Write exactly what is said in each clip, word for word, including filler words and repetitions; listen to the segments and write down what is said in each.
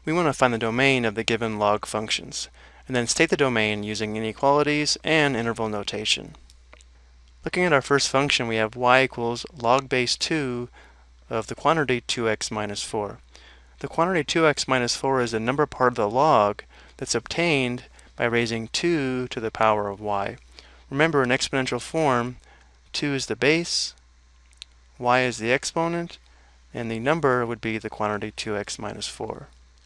we want to find the domain of the given log functions, and then state the domain using inequalities and interval notation. Looking at our first function, we have y equals log base two of the quantity two x minus four. The quantity two x minus four is the number part of the log that's obtained by raising two to the power of y. Remember, in exponential form, two is the base, y is the exponent, and the number would be the quantity two x minus four.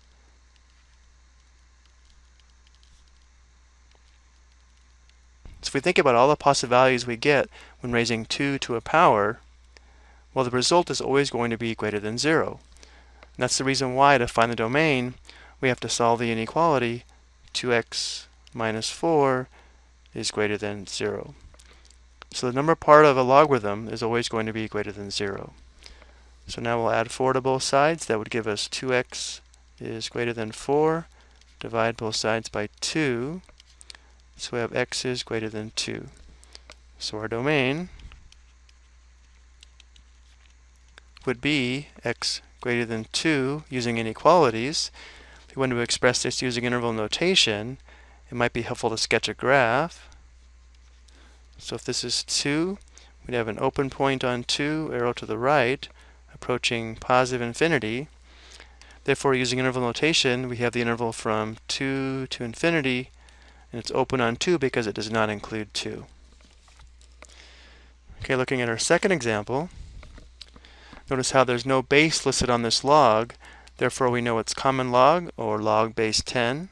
So if we think about all the possible values we get when raising two to a power, well, the result is always going to be greater than zero. And that's the reason why, to find the domain, we have to solve the inequality two x minus four is greater than zero. So the number part of a logarithm is always going to be greater than zero. So now we'll add four to both sides. That would give us two x is greater than four. Divide both sides by two. So we have x is greater than two. So our domain would be x greater than two using inequalities. If you want to express this using interval notation, it might be helpful to sketch a graph. So if this is two, we'd have an open point on two, arrow to the right, approaching positive infinity. Therefore, using interval notation, we have the interval from two to infinity, and it's open on two because it does not include two. Okay, looking at our second example, notice how there's no base listed on this log, therefore we know it's common log, or log base ten.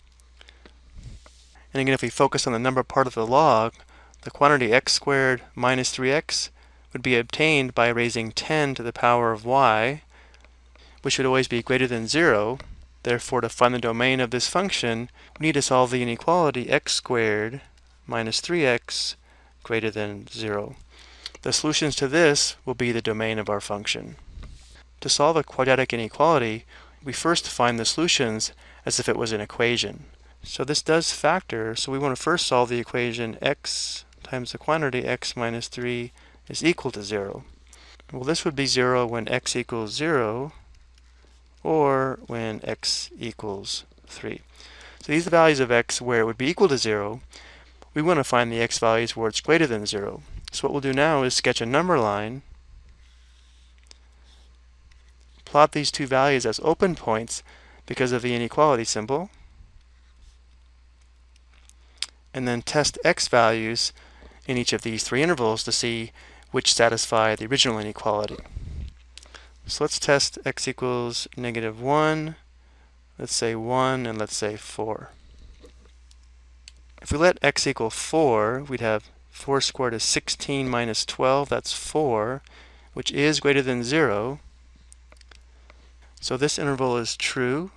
And again, if we focus on the number part of the log, the quantity x squared minus three x would be obtained by raising ten to the power of y, which would always be greater than zero. Therefore, to find the domain of this function, we need to solve the inequality x squared minus three x greater than zero. The solutions to this will be the domain of our function. To solve a quadratic inequality, we first find the solutions as if it was an equation. So this does factor, so we want to first solve the equation x times the quantity x minus three is equal to zero. Well, this would be zero when x equals zero, or when x equals three. So these are the values of x where it would be equal to zero. We want to find the x values where it's greater than zero. So what we'll do now is sketch a number line, plot these two values as open points because of the inequality symbol, and then test x values in each of these three intervals to see which satisfy the original inequality. So let's test x equals negative one, let's say one, and let's say four. If we let x equal four, we'd have four squared is sixteen minus twelve, that's four, which is greater than zero. So this interval is true.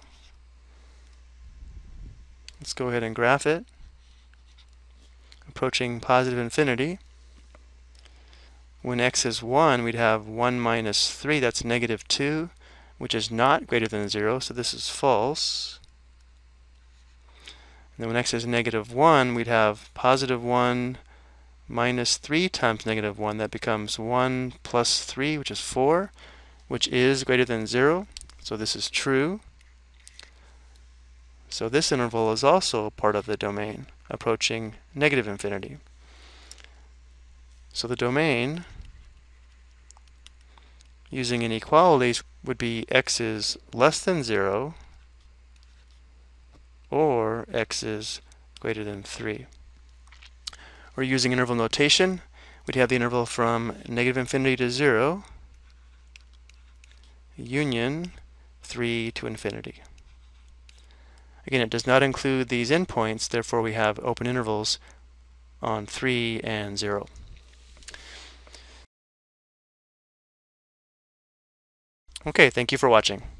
Let's go ahead and graph it. Approaching positive infinity. When x is one, we'd have one minus three, that's negative two, which is not greater than zero, so this is false. And then when x is negative one, we'd have positive one minus three times negative one. That becomes one plus three, which is four, which is greater than zero, so this is true. So this interval is also part of the domain, approaching negative infinity. So the domain, using inequalities, would be x is less than zero, or x is greater than three. Or using interval notation, we'd have the interval from negative infinity to zero, union three to infinity. Again, it does not include these endpoints, therefore we have open intervals on three and zero. Okay, thank you for watching.